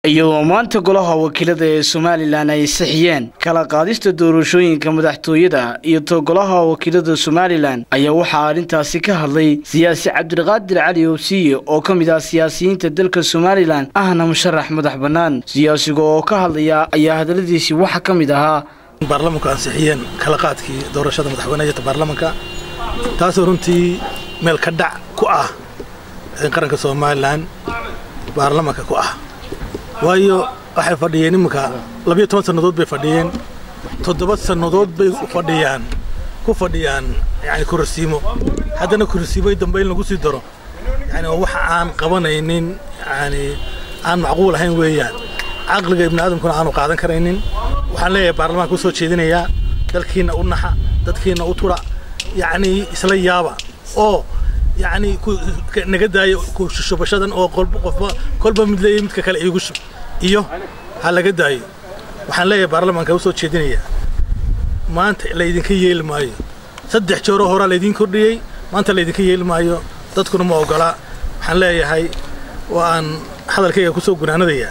iyadoo maanta golaha wakiilada ee Somaliland ay saxiyeen kala qaadista doorashooyinka madaxtooyada iyo golaha wakiilada Somaliland ayaa waxa arintaasi ka hadlay siyaasi Cabdirqaadir Cali Oobsiye oo kamid ah siyaasiyiinta dalka Somaliland ahna musharax madax banaan siyaasiga oo ka hadlaya ayaa hadaladiisi waxa kamid ahaa baarlamaanka saxiyeen kala qaadkii doorashada madaxweynaha baarlamaanka taas runtii meel ka dhac ku ah qaranka Somaliland baarlamaanka ku ah waayo waxay fadhiyeen imika 12 sanadood bay fadhiyeen 7 sanadood bay ku fadhiyaan yani kursiimo hadana kursiibay dambe lagu sii daro yani wax aan qabanaynin yani aan macquul ahayn weeyaan aqliga ibn aadamkuna aanu qaadan karaynin waxaan leeyahay baarlamaanka soo jeedinaya dalkiina u naxa dadkiina u tura yani isla yaaba oo يعني نقداي كوشبشدان oo qolba mid leeyahay midka kale iigu shub iyo hal laga daayo waxaan leeyahay baarlamaanka soo jeedinaya maanta la idinka yeelmaayo saddex joor hore la idin kordhiyay maanta la idinka yeelmaayo dadkuna ma ogola waxaan leeyahay waan hadalkayga ku soo gunaanadaya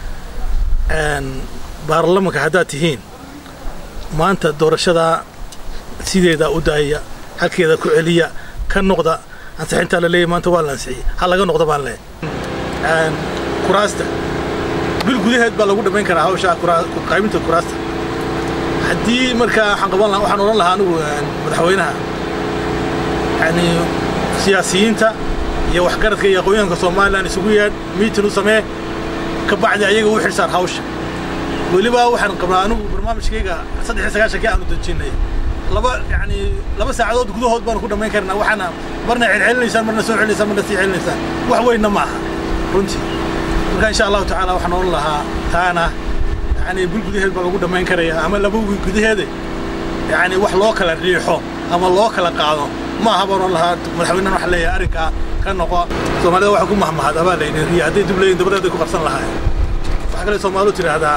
baarlamaanka hadaa tihiin maanta doorashada sideeda u daaya halkeeda ku celiya ka noqda أنت على ليه ما أنت ولا نسي هلا جا نقطة بالله كراسته بالجودة هاد بالله قد بين كره هاوشة قائمة الكراسته حدي مركا حنقبلنا وحنا نقول لها أنو متحولينها يعني سياسيين تا يوحكرت كي يقويان كصومال لأن سويا 100 نصمه كبعد عيجي وحر صار هاوشة واللي بقى وحنا قبلنا أنو برنامج كيجا صدق سجاش كي أنو تجيني لبا ساعدود gudahood baan ku dhameyn karnaa waxana marna cilcilinaysan marna soo cilinaysan marna sii cilinaysan wax weyn ma aha runtii marka insha Allah taala waxaan oran lahaa taana yani bulgudaheed baa lagu dhameyn karaya ama laba gudaheed yani wax loo kala riixo ama loo kala qaado ma aha baan oran lahaa madaxweynaha wax leeyahay arinka ka noqo Soomaalida waxa ku mahmahad aba leeyahay riyaadii dibleeyay dabadda ku qarsan lahaa waxa kale Soomaalidu tiraahdaa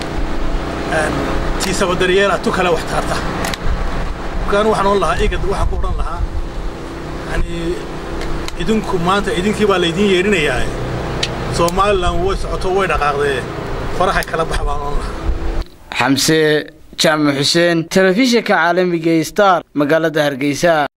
tii sabadariyeera tu kala wax taarta كانوا وحنا لها إيجاد وحنا كورن لها يعني إذنكم ما أنت إذنك باليدين يرينا ياي سومال لان وسعتوه دقاقه فرح كلام بحبان الله حمزة جامع حسين تلفزيون عالمي ستار مقالة هرقيسة